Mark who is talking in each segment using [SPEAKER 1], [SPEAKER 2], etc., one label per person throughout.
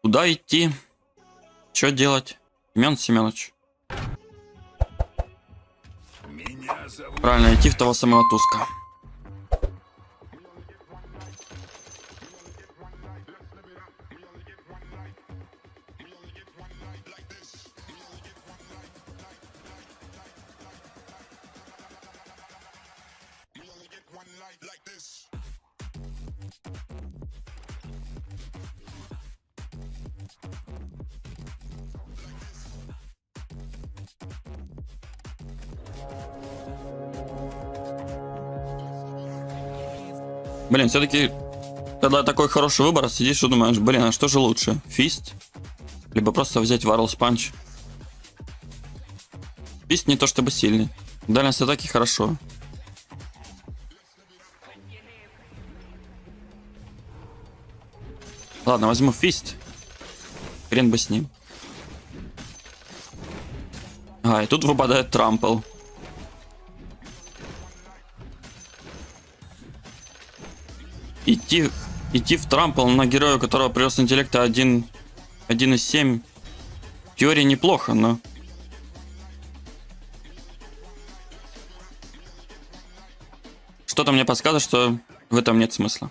[SPEAKER 1] Куда идти? Что делать? Семен Семенович. Правильно, идти в того самого Туска. Блин, все-таки, когда такой хороший выбор, сидишь и думаешь, блин, а что же лучше? Фист? Либо просто взять Варлс Панч. Фист не то чтобы сильный. Дальность атаки хорошо. Ладно, возьму Фист. Хрен бы с ним. А, и тут выпадает Трампл. Идти в Трампл на героя, у которого прирост интеллекта 1,7. В теории неплохо, но... Что-то мне подсказывает, что в этом нет смысла.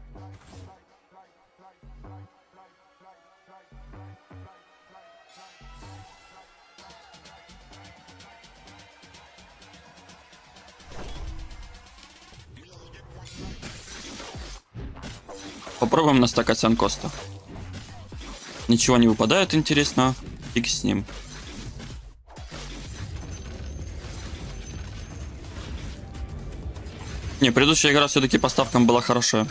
[SPEAKER 1] Попробуем настакать Санкоста. Ничего не выпадает, интересно. Фиг с ним. Не, предыдущая игра все-таки по ставкам была хорошая.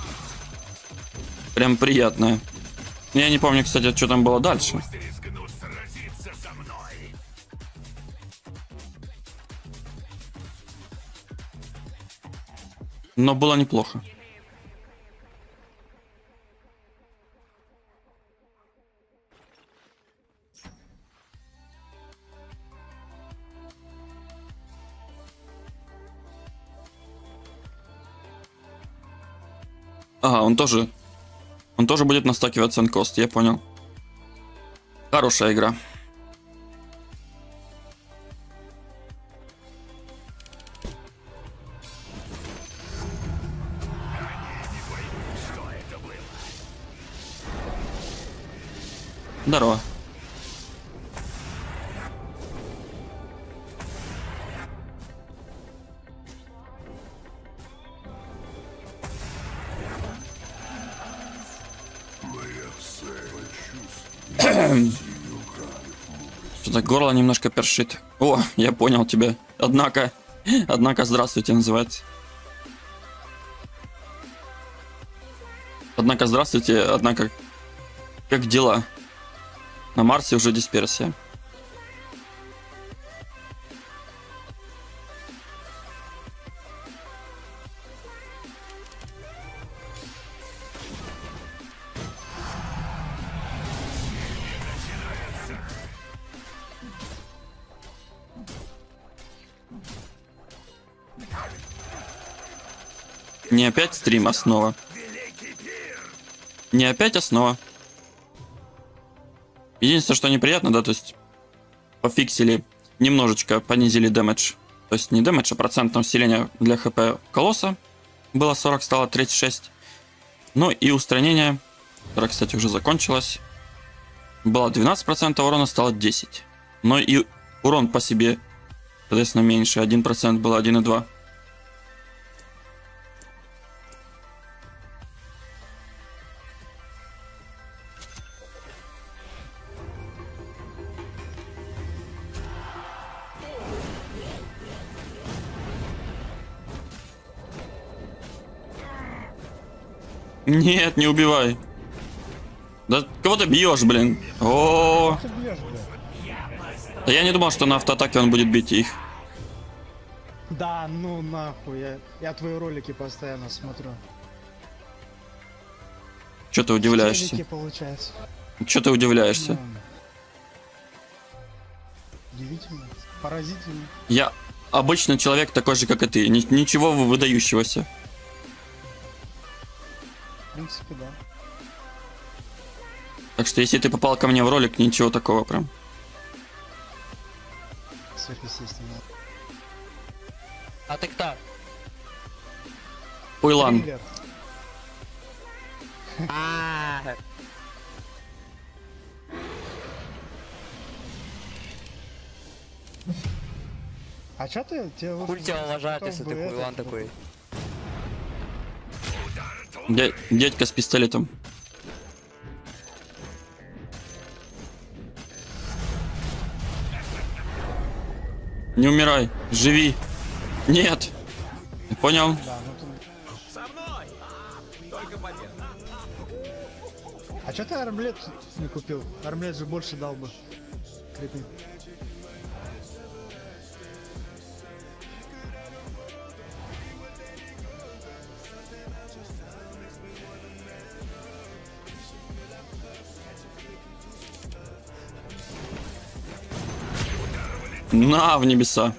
[SPEAKER 1] Прям приятная. Я не помню, кстати, что там было дальше. Но было неплохо. Ага, он тоже будет настакивать Санкост, я понял. Хорошая игра. Здорово. Что-то горло немножко першит. О, я понял тебя. Однако, здравствуйте, называется. Однако, здравствуйте, однако, как дела? На Марсе уже дисперсия. Не опять стрим основа. Не опять основа. Единственное, что неприятно, да, то есть пофиксили, немножечко понизили дэмэдж. То есть не дэмэдж, а процентное усиление для хп колосса. Было 40, стало 36. Ну и устранение, которое, кстати, уже закончилось. Было 12% урона, стало 10. Но и урон по себе, соответственно, меньше. 1% было 1,2. Нет, не убивай. Да кого ты бьешь, блин? О, да я не думал, что на автоатаке он будет бить их.
[SPEAKER 2] Да, ну нахуй, я твои ролики постоянно смотрю.
[SPEAKER 1] Че ты удивляешься? Че ты удивляешься?
[SPEAKER 2] Удивительно, поразительно.
[SPEAKER 1] Я обычный человек, такой же, как и ты. Ничего выдающегося.
[SPEAKER 2] В принципе, да.
[SPEAKER 1] Так что если ты попал ко мне в ролик, ничего такого прям.
[SPEAKER 2] Сверхъестественно.
[SPEAKER 3] А ты кто?
[SPEAKER 1] Уйлан.
[SPEAKER 2] Триллер.
[SPEAKER 3] А,
[SPEAKER 2] А чё ты? Тебе лучше
[SPEAKER 3] Хуй тебя
[SPEAKER 2] знать,
[SPEAKER 3] уважает,
[SPEAKER 2] потом
[SPEAKER 3] если
[SPEAKER 2] бы
[SPEAKER 3] ты
[SPEAKER 2] это,
[SPEAKER 3] хуйлан такой.
[SPEAKER 1] Дядька с пистолетом. Не умирай, живи. Нет. Понял?
[SPEAKER 2] Да, ну ты... А чё ты армлет не купил? Армлет же больше дал бы. Крипи.
[SPEAKER 1] На, в небеса.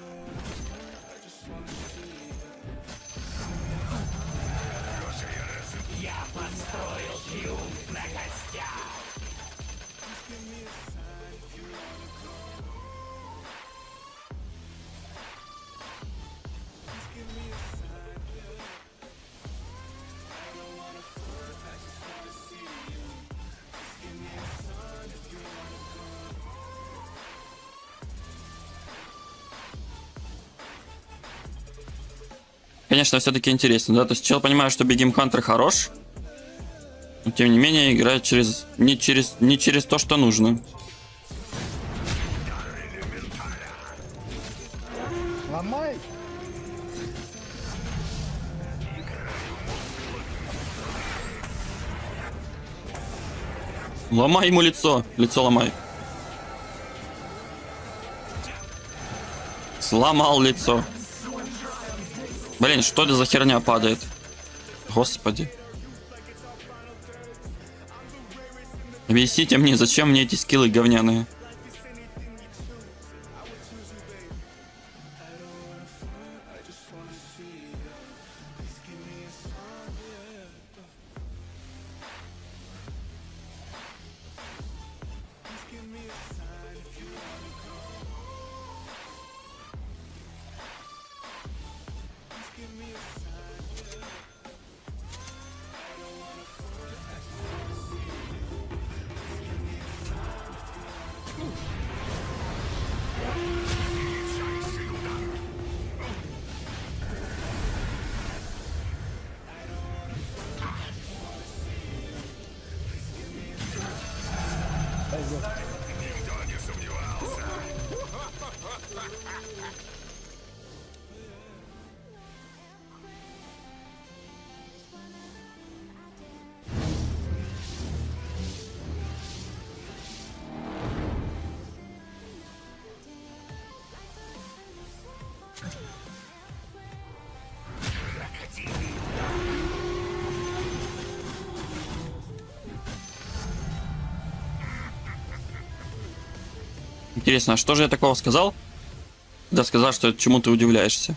[SPEAKER 1] Конечно, все-таки интересно, да? То есть чел понимает, что Бигим Хантер хорош, но тем не менее играет не через то, что нужно.
[SPEAKER 2] Ломай!
[SPEAKER 1] Ломай ему лицо. Лицо ломай. Сломал лицо. Блин, что это за херня падает? Господи. Объясните мне, зачем мне эти скиллы говняные? Интересно, а что же я такого сказал? Да сказал, что чему ты удивляешься.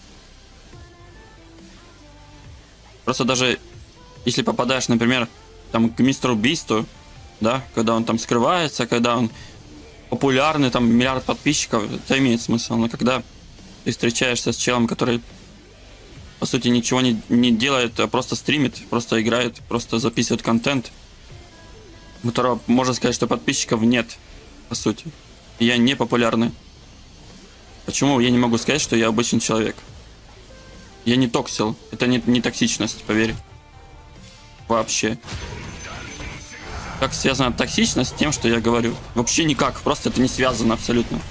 [SPEAKER 1] Просто даже если попадаешь, например, там к мистеру Бисту, да, когда он там скрывается, когда он популярный, там миллиард подписчиков, это имеет смысл. Но когда ты встречаешься с челом, который по сути ничего не делает, а просто стримит, просто играет, просто записывает контент, у которого можно сказать, что подписчиков нет, по сути. И я не популярный. Почему я не могу сказать, что я обычный человек? Я не токсил. Это не токсичность, поверь. Вообще. Как связана токсичность с тем, что я говорю? Вообще никак. Просто это не связано абсолютно.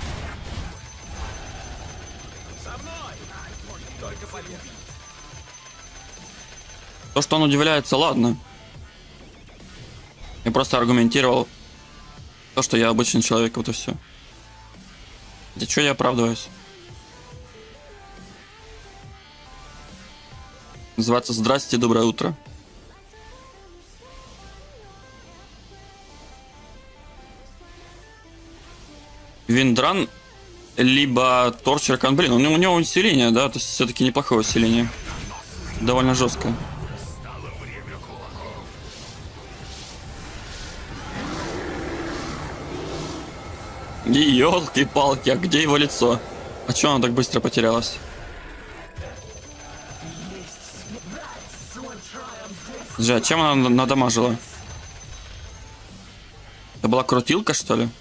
[SPEAKER 1] То, что он удивляется, ладно. Я просто аргументировал то, что я обычный человек, вот и все. За что я оправдываюсь? Называется «Здрасте, доброе утро». Виндран, либо Торчер Блин, у него усиление, да, то есть все-таки неплохое усиление. Довольно жестко. Ёлки-палки, а где его лицо? А чё она так быстро потерялась? Слушай, а чем она надамажила? Это была крутилка, что ли?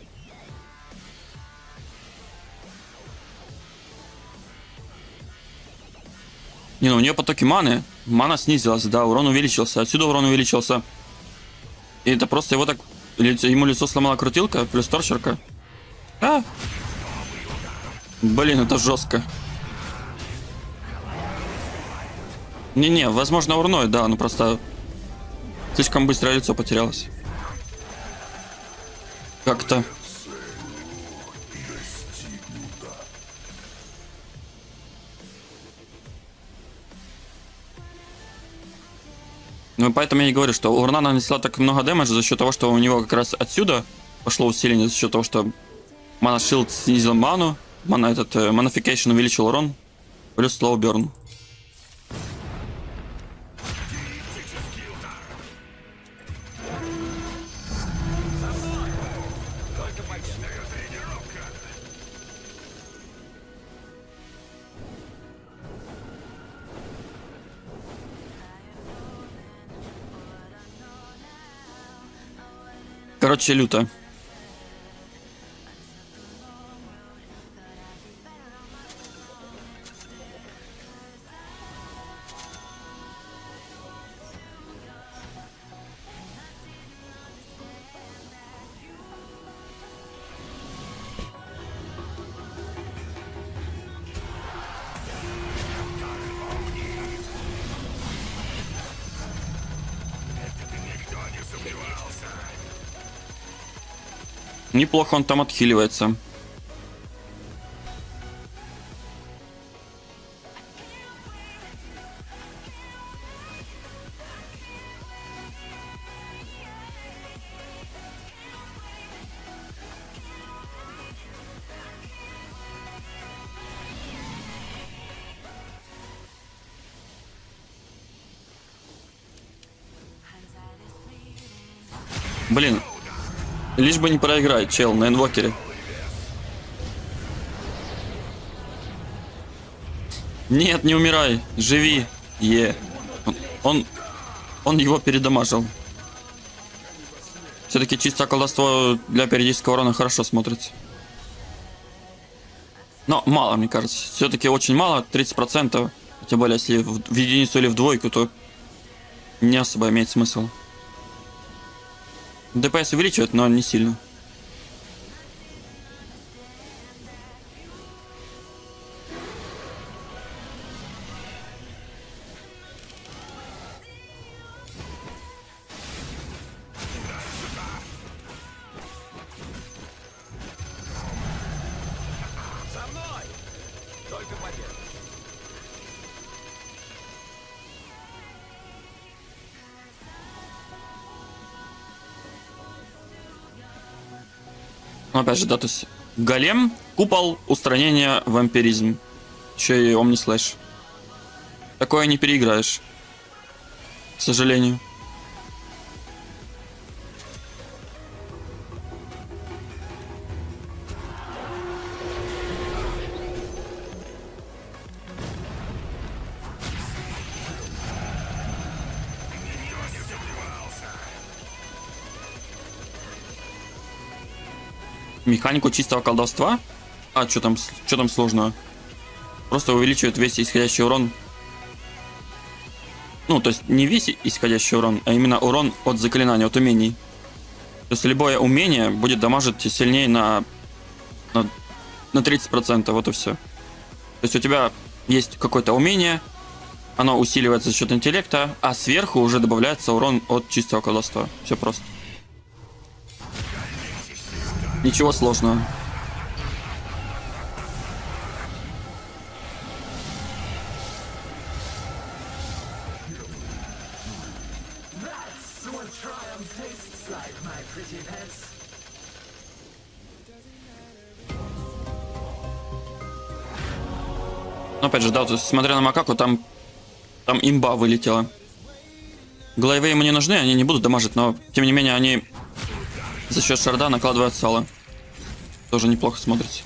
[SPEAKER 1] Не, ну у нее потоки маны. Мана снизилась, да, урон увеличился. Отсюда урон увеличился. И это просто его так... Ему лицо сломала крутилка, плюс торчерка. А! Блин, это жестко. Не-не, возможно, урной, да, ну просто... Слишком быстро лицо потерялось. Как-то... Ну, поэтому я и говорю, что урна нанесла так много дэмэджа за счет того, что у него как раз отсюда пошло усиление, за счет того, что Mana Shield снизил ману, Manification увеличил урон, плюс Slow Burn. Короче, люто. Неплохо он там отхиливается. Блин. Лишь бы не проиграть, чел, на инвокере. Нет, не умирай, живи. Он его передамажил. Все-таки чисто колдовство для периодического урона хорошо смотрится. Но мало, мне кажется. Все-таки очень мало, 30%. Тем более, если в единицу или в двойку, то не особо имеет смысл. ДПС увеличивает, но не сильно. Ну, опять же, да, то есть голем, купол, устранение, вампиризм. Еще и омнислэш. Такое не переиграешь. К сожалению. Механику чистого колдовства? А, что там сложного? Просто увеличивает весь исходящий урон. Ну, то есть не весь исходящий урон, а именно урон от заклинания, от умений. То есть любое умение будет дамажить сильнее на 30%, вот и все. То есть у тебя есть какое-то умение, оно усиливается за счет интеллекта, а сверху уже добавляется урон от чистого колдовства. Все просто. Ничего сложного. Но опять же, да, то есть, смотря на макаку, там имба вылетела. Главы ему не нужны, они не будут дамажить, но тем не менее они за счет шарда накладывают сало. Тоже неплохо смотрится.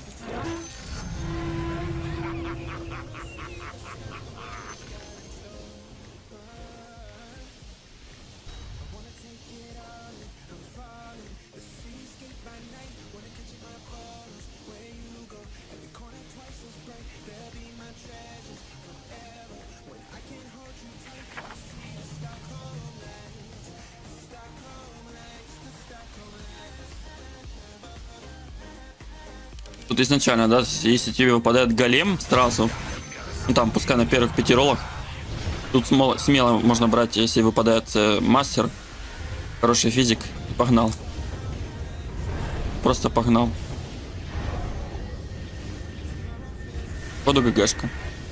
[SPEAKER 1] Тут изначально, да, если тебе выпадает голем сразу, ну там, пускай на первых 5 роллах, тут смело можно брать, если выпадает мастер, хороший физик, и погнал. Просто погнал. Поду ГГшка.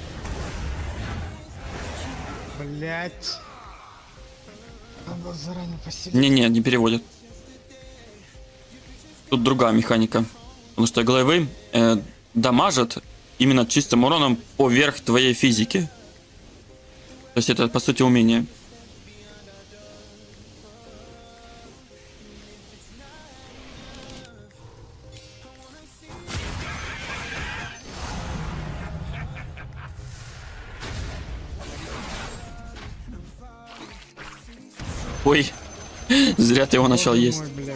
[SPEAKER 2] Блять. Надо заранее посидеть.
[SPEAKER 1] Не-не, не переводит. Тут другая механика. Потому что главы дамажат именно чистым уроном поверх твоей физики. То есть это, по сути, умение. Ой, зря ты его начал
[SPEAKER 2] Боже
[SPEAKER 1] есть.
[SPEAKER 2] мой, блядь.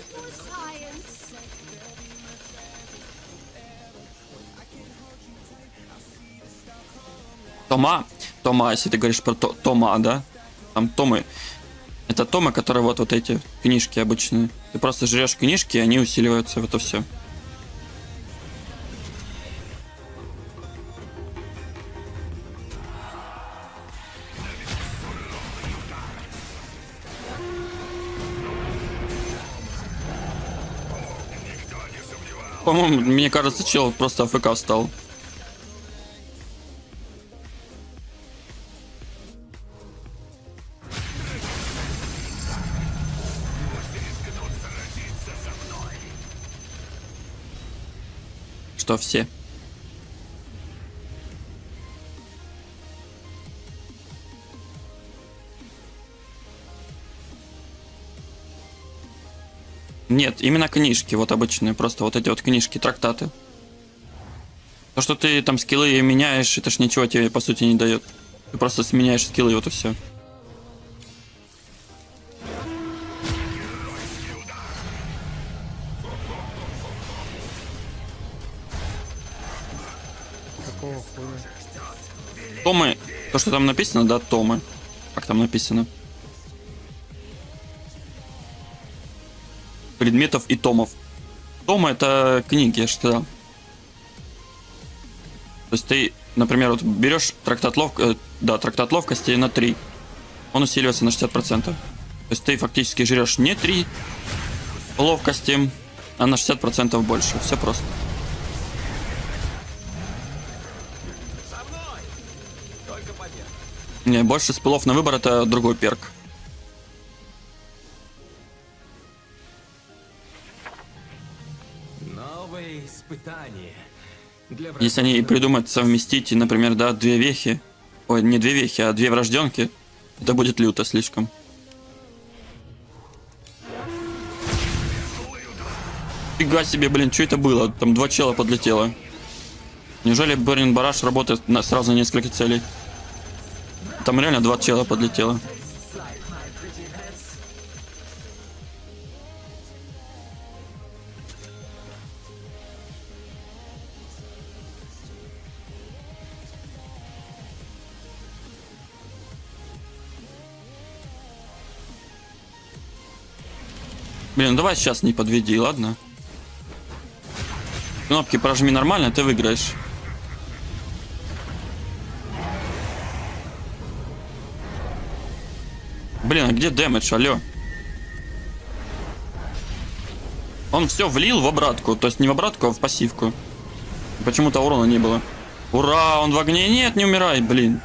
[SPEAKER 1] Тома, если ты говоришь про Тома, да? Там Томы. Это Томы, которые вот эти книжки обычные. Ты просто жрешь книжки, и они усиливаются, в это все. По-моему, мне кажется, чел просто АФК стал. Что, все? Нет, именно книжки, вот обычные, просто вот эти вот книжки, трактаты. То, что ты там скиллы меняешь, это ж ничего тебе по сути не дает. Ты просто сменяешь скиллы, и вот и все.
[SPEAKER 2] Какого хуя?
[SPEAKER 1] Томы, то, что там написано, да, томы. Как там написано? Предметов и томов. Томы это книги, я же сказал. То есть ты, например, вот берешь трактат ловкости на 3. Он усиливается на 60%. То есть ты фактически жрешь не 3 ловкости, а на 60% больше. Все просто. Не, больше спылов на выбор это другой перк.
[SPEAKER 4] Новые испытания.
[SPEAKER 1] Если они придумают совместить, например, да, 2 вехи. Ой, не 2 вехи, а 2 врожденки. Это будет люто слишком. Фига себе, блин, что это было? Там 2 чела подлетело. Неужели Бернин Бараш работает на сразу несколько целей? Там реально 2 чела подлетело. Блин, давай сейчас не подведи, ладно? Кнопки прожми нормально, ты выиграешь. Блин, а где дэмэдж, алё? Он все влил в обратку, то есть не в обратку, а в пассивку. Почему-то урона не было. Ура, он в огне. Нет, не умирай, блин.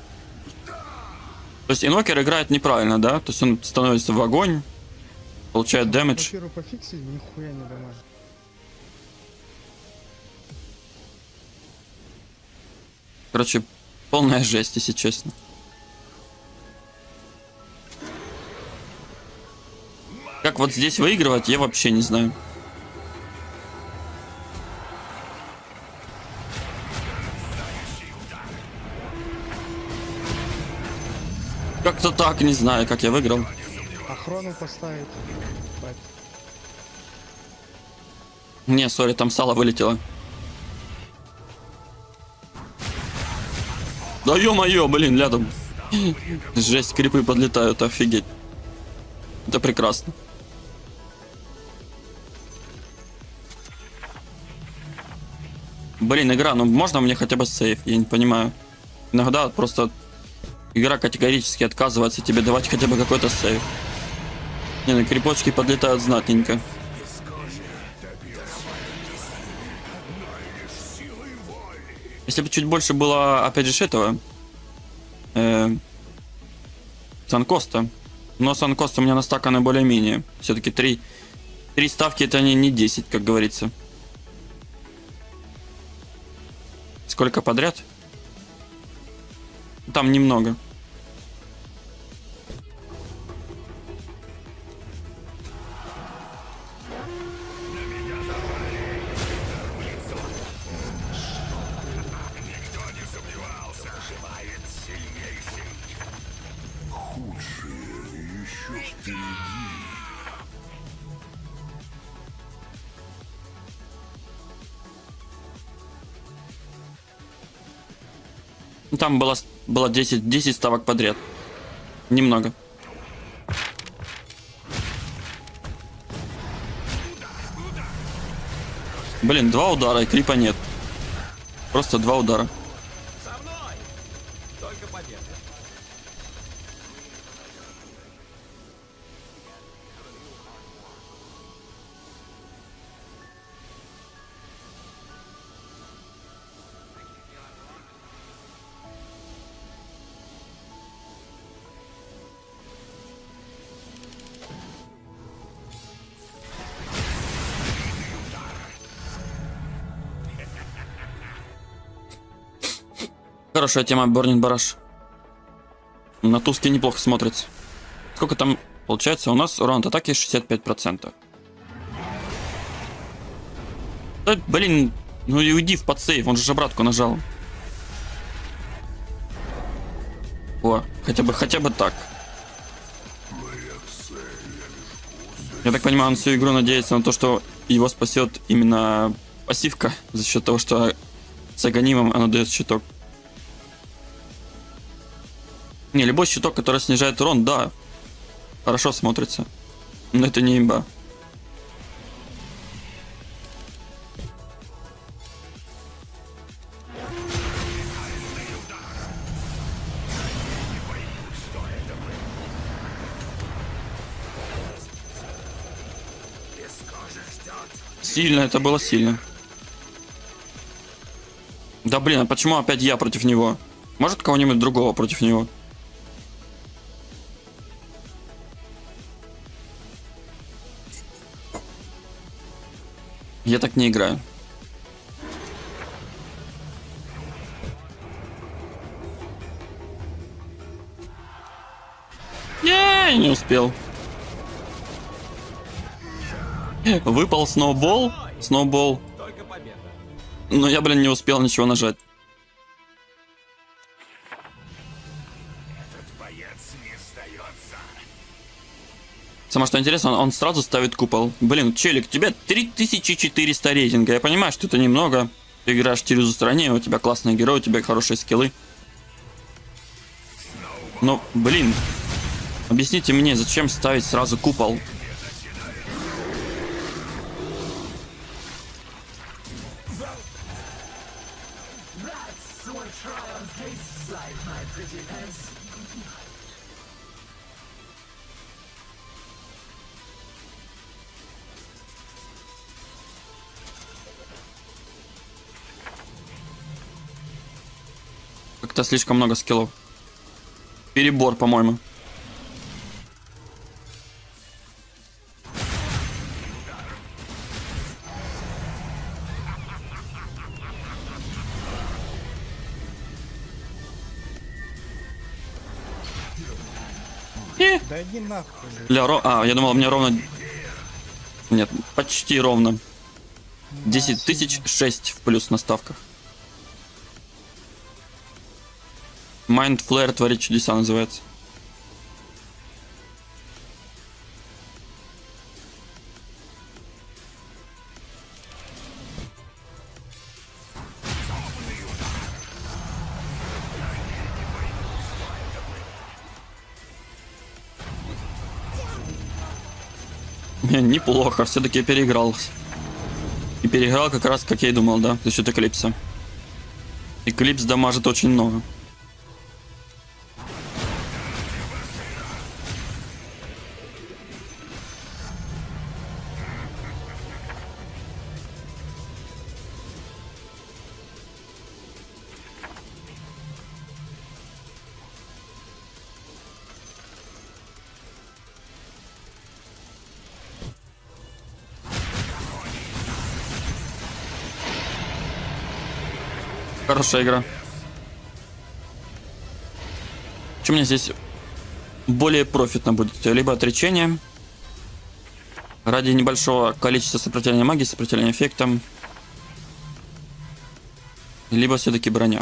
[SPEAKER 1] То есть инвокер играет неправильно, да? То есть он становится в огонь, получает дэмэдж.
[SPEAKER 2] Папиру пофиксить, нихуя не дамажит.
[SPEAKER 1] Короче, полная жесть, если честно. Как вот здесь выигрывать, я вообще не знаю. Как-то так, не знаю, как я выиграл.
[SPEAKER 2] Охрану поставить. Бать.
[SPEAKER 1] Не, сори, там сало вылетело. Да ё-моё, блин, рядом. Жесть, крипы подлетают, офигеть. Это прекрасно. Блин, игра, ну можно мне хотя бы сейф? Я не понимаю. Иногда просто игра категорически отказывается тебе давать хотя бы какой-то сейф. Не, ну крипочки подлетают знатненько. Если бы чуть больше было, опять же, этого... Санкоста. Но Санкост у меня настаканы более-менее. Все-таки 3 ставки это не 10, как говорится. Сколько подряд? Там немного. Там было 10 ставок подряд. Немного. Блин, 2 удара и крипа нет. Просто 2 удара.
[SPEAKER 4] Со мной! Только победа.
[SPEAKER 1] Хорошая тема Burning Barrage. На туске неплохо смотрится. Сколько там получается? У нас урон от атаки 65%. Да, блин, ну и уйди в подсейв, он же обратку нажал. О, хотя бы так. Я так понимаю, он всю игру надеется на то, что его спасет именно пассивка, за счет того, что с аганимом она дает щиток. Не, любой щиток, который снижает урон, да, хорошо смотрится. Но это не имба. Сильно, это было сильно. Да блин, а почему опять я против него? Может кого-нибудь другого против него? Я так не играю. Не успел. Выпал сноубол. Сноубол.
[SPEAKER 4] Только победа.
[SPEAKER 1] Но я, блин, не успел ничего нажать.
[SPEAKER 4] Этот боец не сдается.
[SPEAKER 1] Самое что интересно, он сразу ставит купол. Блин, челик, у тебя 3400 рейтинга. Я понимаю, что это немного. Ты играешь в Тирюзу стране, у тебя классные герои, у тебя хорошие скиллы. Но, блин, объясните мне, зачем ставить сразу купол? Как-то слишком много скиллов. Перебор, по-моему.
[SPEAKER 2] Да иди нахуй.
[SPEAKER 1] Я думал, мне ровно... Нет, почти ровно. 10 тысяч 6 в плюс на ставках. Mind Flare творит чудеса называется. Неплохо, все-таки переиграл. И переиграл как раз, как я и думал, да, за счет Эклипса. Эклипс дамажит очень много. Хорошая игра. Что мне здесь более профитно будет? Либо отречение ради небольшого количества сопротивления магии, сопротивления эффектам, либо все-таки броня.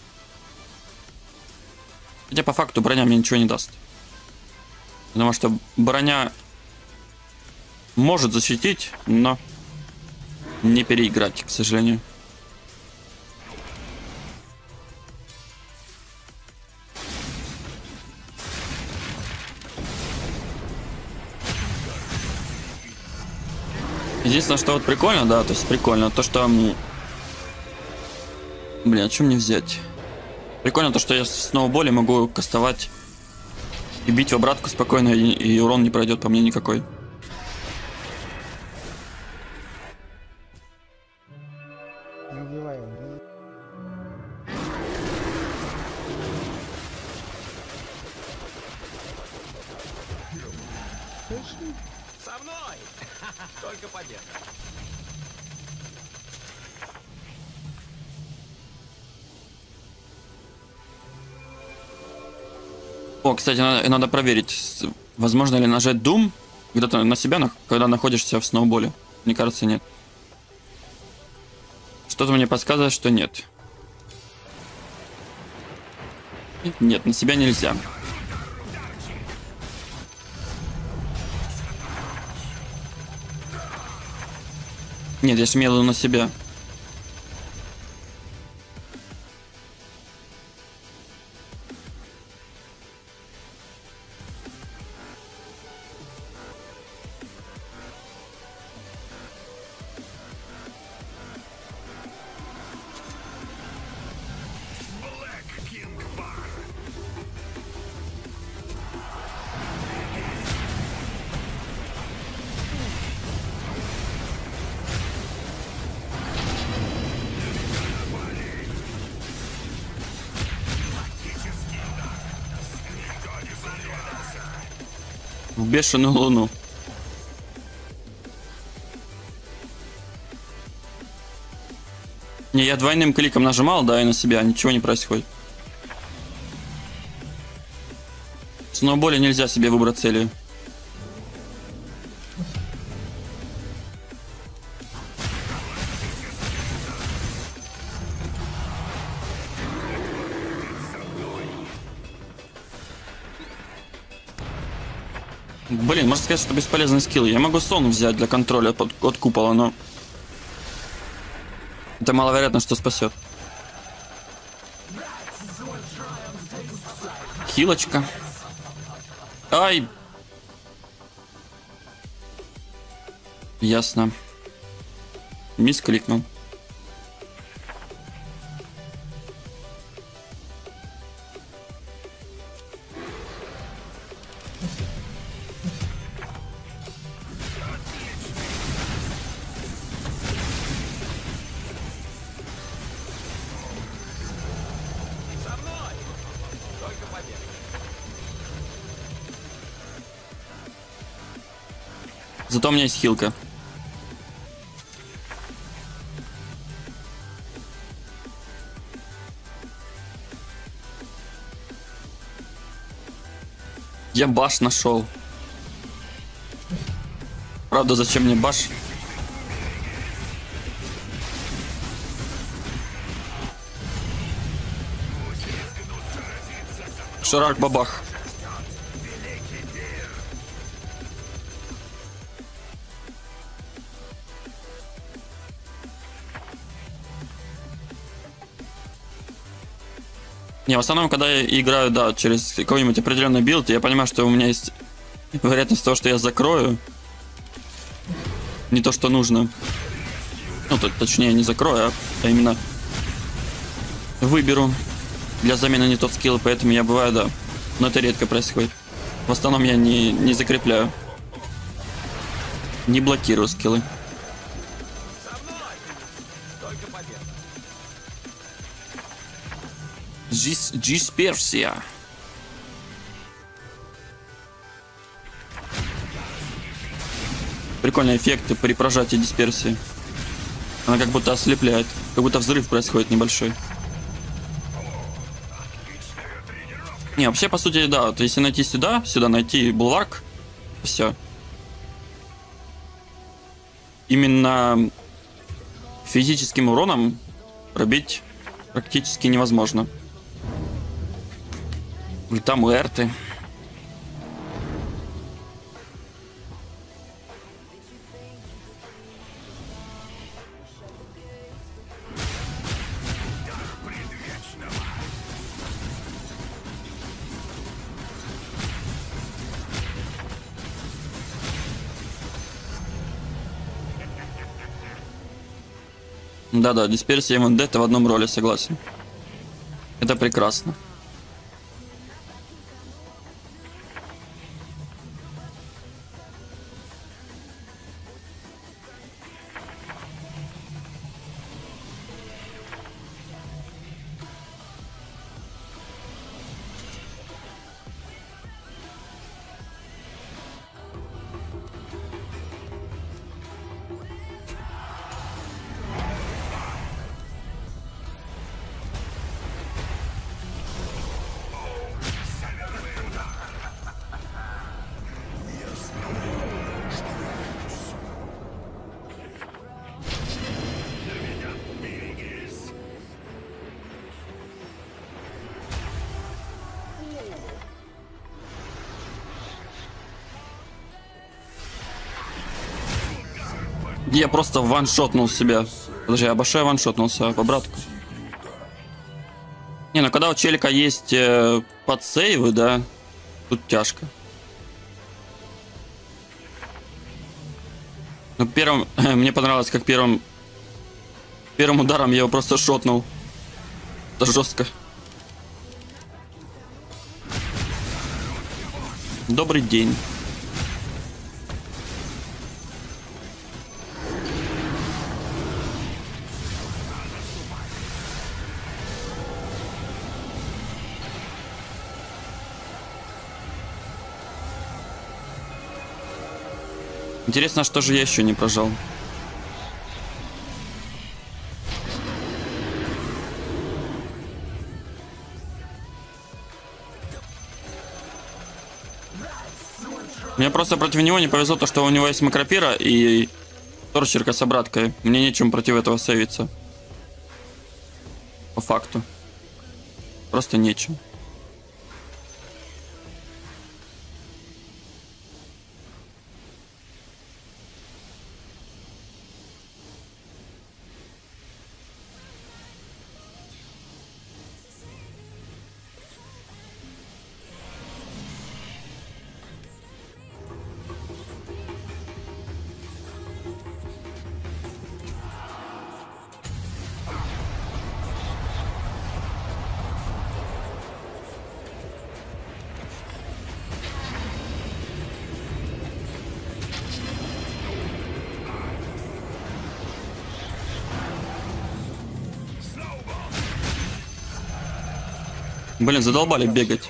[SPEAKER 1] Хотя по факту броня мне ничего не даст. Потому что броня может защитить, но не переиграть, к сожалению. Единственное, что вот прикольно, да, то есть прикольно, то, что... Блин, а что мне взять? Прикольно то, что я в сноуболе могу кастовать и бить в обратку спокойно, и урон не пройдет по мне никакой.
[SPEAKER 2] Не убивай его.
[SPEAKER 4] Со мной! Только победа.
[SPEAKER 1] О, кстати, надо проверить, возможно ли нажать Doom где-то на себя, когда находишься в сноуболе. Мне кажется, нет. Что-то мне подсказывает, что нет. Нет, на себя нельзя. Нет, я же имел в виду на себя. В бешеную луну. Не, я двойным кликом нажимал, да, и на себя, ничего не происходит. В сноуболе нельзя себе выбрать цели. Блин, можно сказать, что бесполезный скилл. Я могу сон взять для контроля от купола, но... Это маловероятно, что спасет. Хилочка. Ай! Ясно. Мисс кликнул.
[SPEAKER 4] Со мной! Только победа.
[SPEAKER 1] Зато у меня есть хилка. Я баш нашел. Правда, зачем мне баш? Шарак бабах. Не, в основном, когда я играю, да, через какой-нибудь определенный билд, я понимаю, что у меня есть вероятность того, что я закрою. не то, что нужно. Ну, точнее, не закрою, а именно выберу для замены не тот скилл, поэтому я бываю, да. Но это редко происходит. В основном я не закрепляю. Не блокирую скиллы.
[SPEAKER 4] Со мной! Только победа.
[SPEAKER 1] Дисперсия. Прикольный эффект при прожатии дисперсии. Она как будто ослепляет. Как будто взрыв происходит небольшой. Не, вообще, по сути, да. Вот если найти сюда найти булварк, все. Именно физическим уроном пробить практически невозможно. И там эрты. Да-да, дисперсия и вендетта в одном роле, согласен. Это прекрасно. Я просто ваншотнул себя. Подожди, я большой ваншотнулся по братку. Не, ну когда у челика есть подсейвы, да, тут тяжко. Ну, первым, мне понравилось, как первым ударом я его просто шотнул. Это жестко. Добрый день. Интересно, что же я еще не прожал. Мне просто против него не повезло то, что у него есть макропира и торчерка с обраткой. Мне нечем против этого сейвиться. По факту. Просто нечем. Блин, задолбали бегать.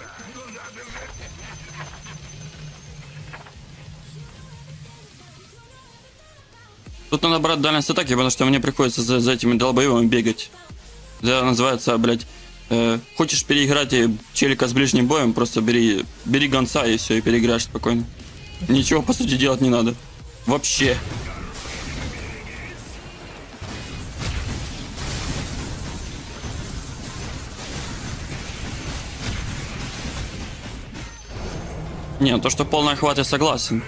[SPEAKER 1] Тут надо брать дальность атаки, потому что мне приходится за этими долбоевыми бегать. Это называется, блядь, хочешь переиграть челика с ближним боем, просто бери гонца и все, и переиграешь спокойно. Ничего, по сути, делать не надо. Вообще. Не, то, что полный охват, я согласен.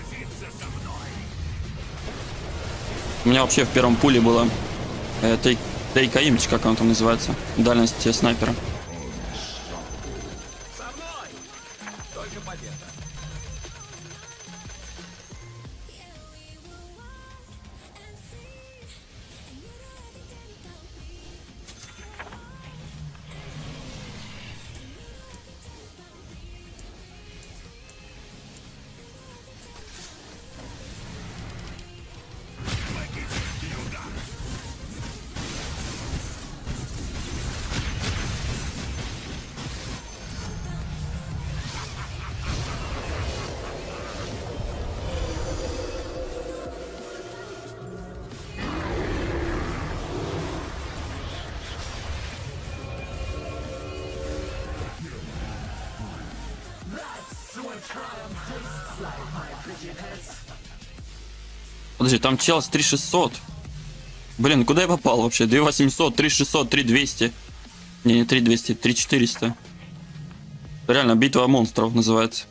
[SPEAKER 1] У меня вообще в первом пуле было Тейкаимч, как он там называется, дальность снайпера.
[SPEAKER 4] Со мной! Только победа.
[SPEAKER 1] Подожди, там чел с 3600. Блин, куда я попал вообще? 2800, 3600, 3200. Не 3200, 3400. Реально, битва монстров называется.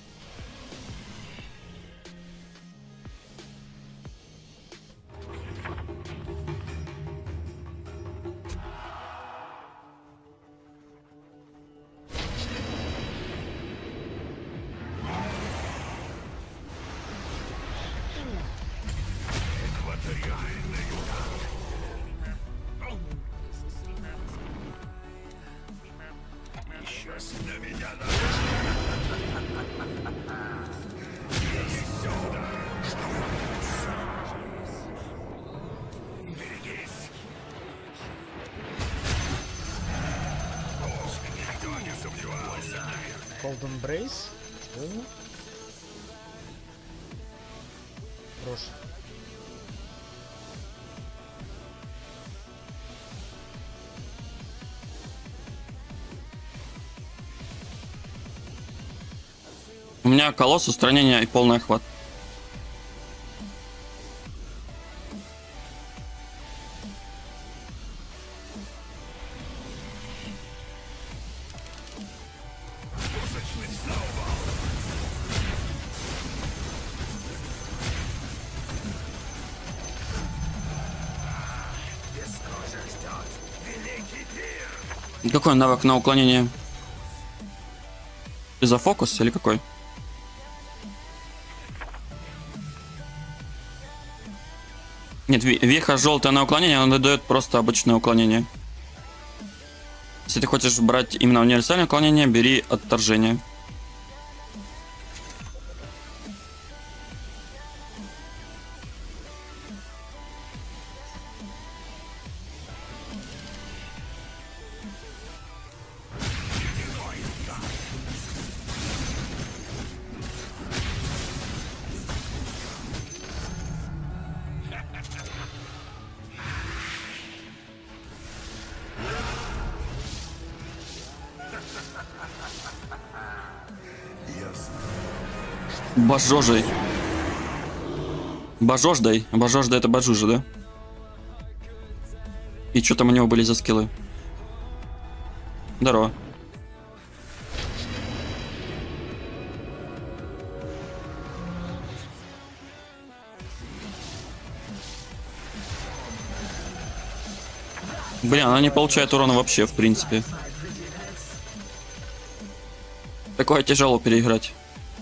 [SPEAKER 2] Golden Brace? Что? Хорош.
[SPEAKER 1] У меня колосс, устранение и полный охват. Какой навык на уклонение? Из-за фокус или какой? Нет, веха желтая на уклонение, она дает просто обычное уклонение. Если ты хочешь брать именно универсальное уклонение, бери отторжение. Бажожей. Бажождай. Бажожда это бажужа, да? И что там у него были за скиллы? Здорово. Блин, она не получает урона вообще, в принципе. Такое тяжело переиграть.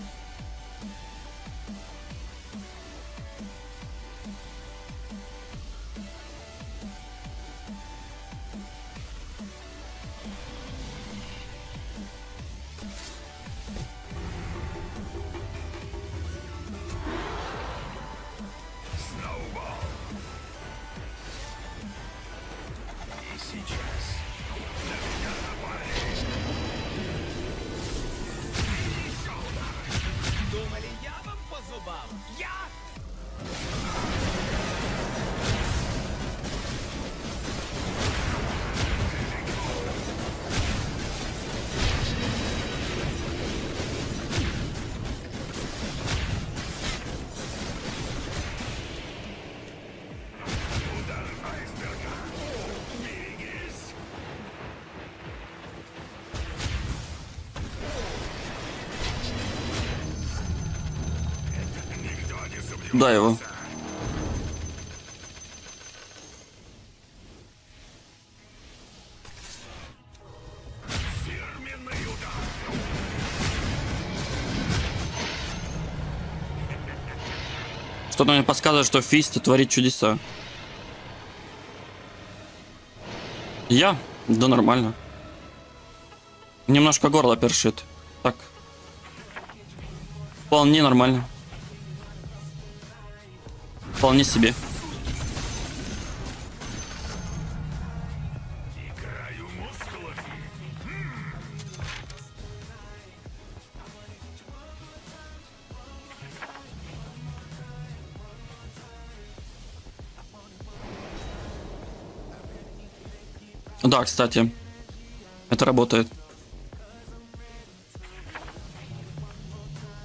[SPEAKER 4] Думали, я вам по зубам? Я?
[SPEAKER 1] Да, его. Что-то мне подсказывает, что Фист творит чудеса. Я? Да нормально. Немножко горло першит. Так. Вполне нормально. Вполне себе. Да, кстати, это работает.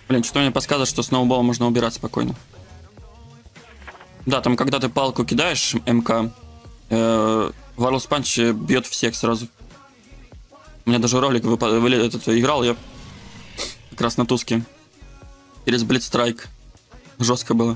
[SPEAKER 1] Блин, что-то мне подсказывает, что сноубол можно убирать спокойно. Да, там когда ты палку кидаешь, МК, Варлс Панч бьет всех сразу. У меня даже ролик играл я как раз на туске. Через Блицстрайк. Жестко было.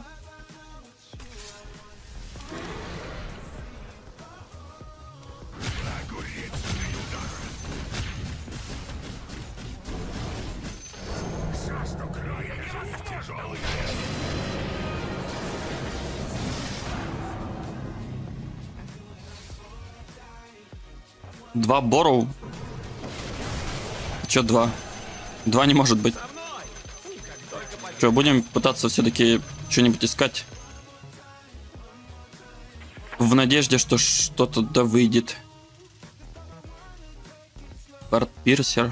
[SPEAKER 1] Два Борроу. Чё два? Два не может быть. Что, будем пытаться все-таки что-нибудь искать? В надежде, что что-то да выйдет. Хард Пирсер.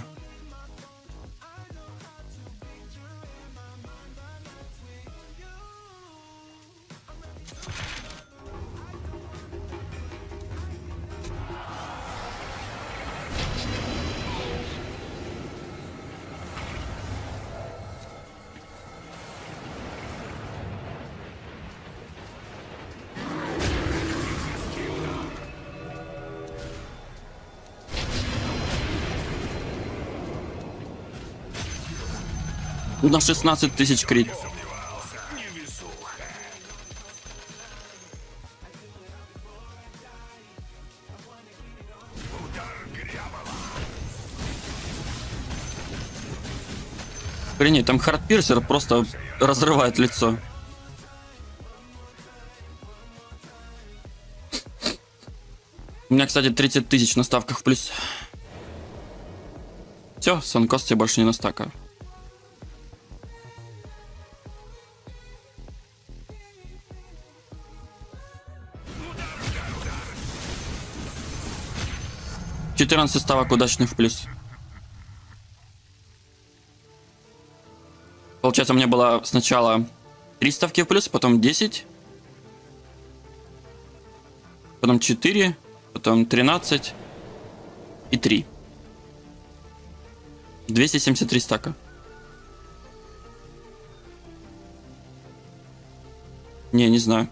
[SPEAKER 1] На 16 тысяч крит. Охренеть, там Хард Пирсер просто разрывает лицо. У меня, кстати, 30 тысяч на ставках в плюс. Все, Санкост тебе больше не на стака. — 14 ставок удачных в плюс. Получается, у меня было сначала 3 ставки в плюс, потом 10, потом 4, потом 13 и 3. 273 стака. Не знаю.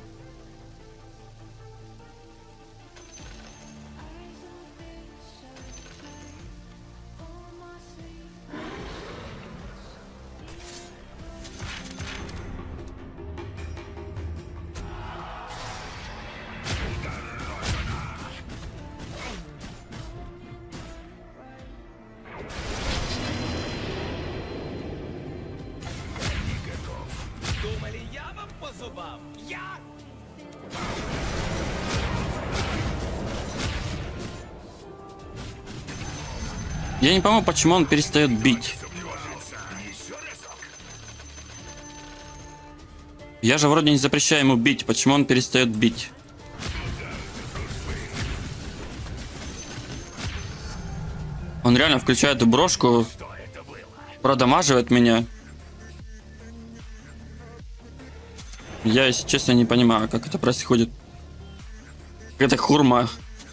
[SPEAKER 4] Думали, я вам по зубам? Я?
[SPEAKER 1] Я не пойму, почему он перестает бить. Я же вроде не запрещаю ему бить. Почему он перестает бить? Он реально включает брошку, продамаживает меня. Я, если честно, не понимаю, как это происходит. Это хурма.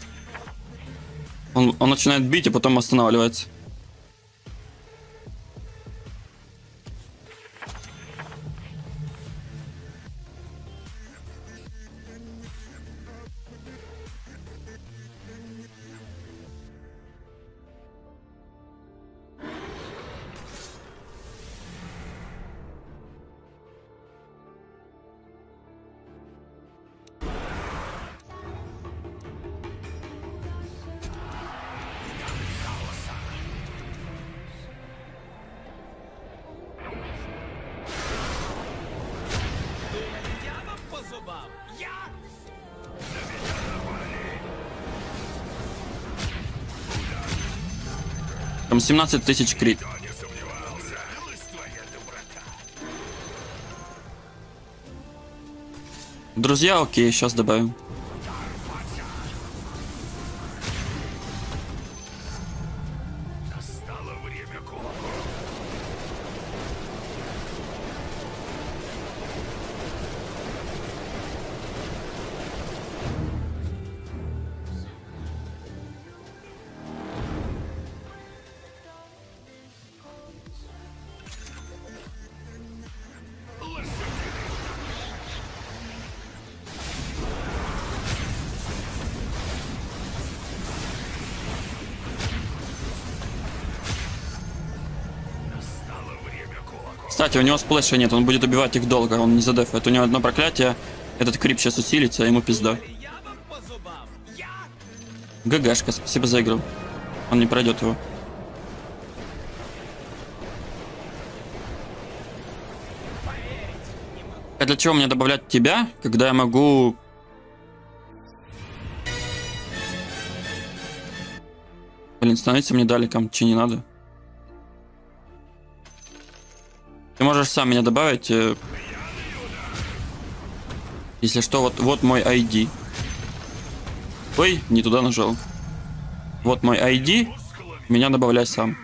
[SPEAKER 1] Он начинает бить, а потом останавливается.
[SPEAKER 4] Думали, я вам по зубам? Я?
[SPEAKER 1] Там 17 тысяч крит. Друзья, окей, сейчас добавим.
[SPEAKER 4] Настало время кулаков.
[SPEAKER 1] Кстати, у него сплэша нет, он будет убивать их долго, он не задефает. У него одно проклятие, этот крип сейчас усилится, ему пизда.
[SPEAKER 4] Я вам по зубам. Я!
[SPEAKER 1] ГГшка, спасибо за игру. Он не пройдет его. А для чего мне добавлять тебя, когда я могу... Блин, становиться мне далеком, че не надо. Ты можешь сам меня добавить. Если что, вот мой ID. Ой, не туда нажал. Вот мой ID. Меня добавляй сам.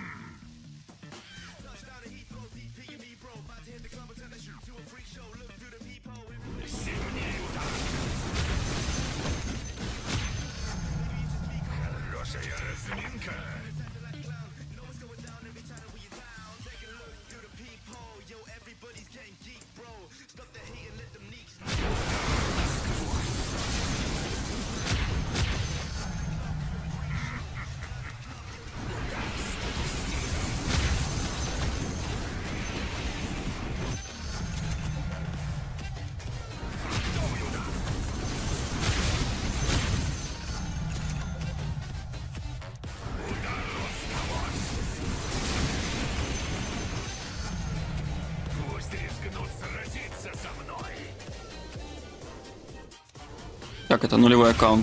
[SPEAKER 1] Так, это нулевой аккаунт.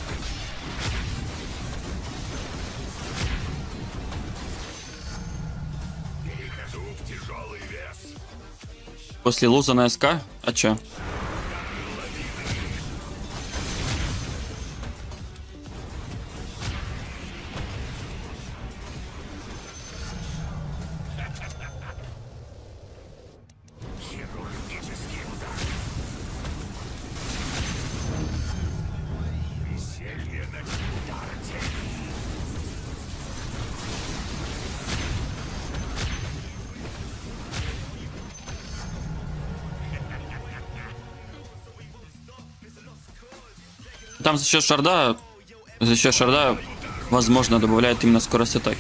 [SPEAKER 1] После луза на СК? А чё? Там за счет шарда, возможно, добавляет именно скорость атаки.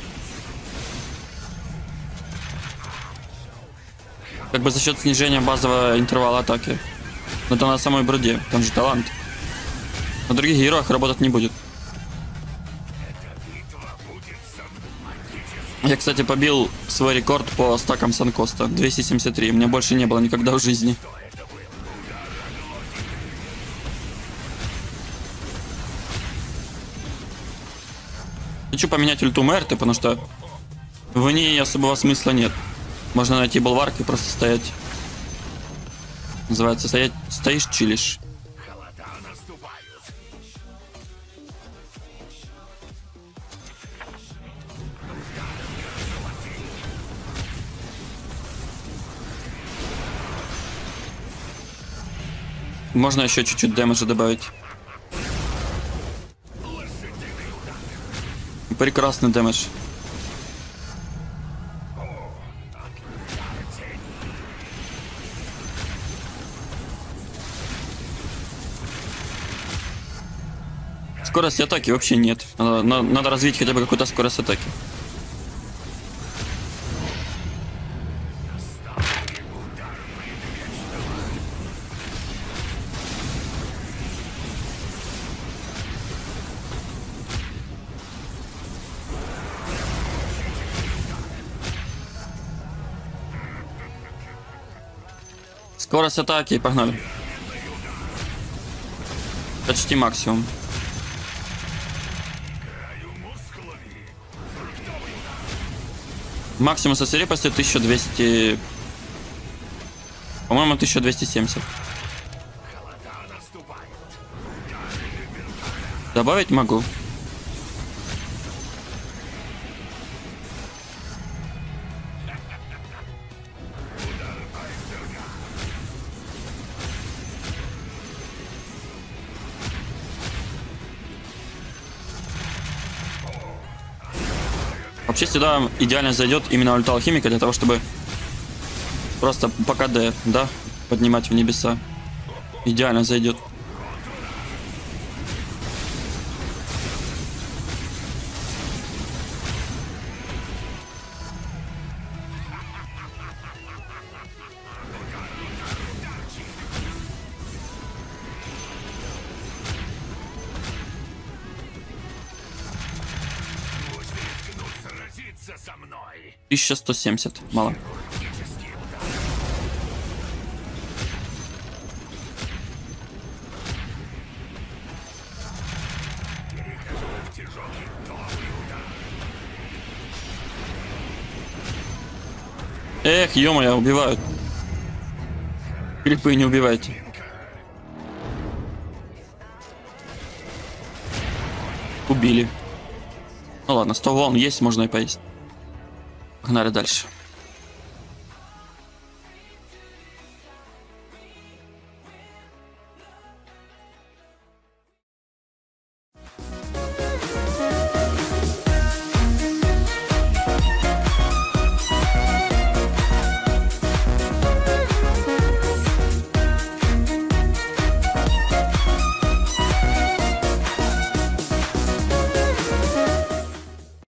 [SPEAKER 1] Как бы за счет снижения базового интервала атаки. Но это на самой броде, там же талант. На других героях работать не будет. Я, кстати, побил свой рекорд по стакам Санкоста. 273. У меня больше не было никогда в жизни. Хочу поменять ульту Мерты, потому что в ней особого смысла нет. Можно найти болварк и просто стоять. Называется стоять, стоишь, чилишь. Можно еще чуть-чуть дэмэджа добавить. Прекрасный дэмэдж. Скорости атаки вообще нет. Надо развить хотя бы какую-то скорость атаки. Скорость атаки, погнали. Почти максимум. Максимум со свирепостью 1200. По-моему, 1270. Добавить могу. Вообще сюда идеально зайдет именно ульта алхимика для того, чтобы просто по КД, да, поднимать в небеса. Идеально зайдет.
[SPEAKER 4] за мной.
[SPEAKER 1] 1170. Мало. Эх, ё-моё, убивают. Крипы не убивайте. Убили. Ну ладно, 100 волн есть, можно и поесть. Погнали дальше.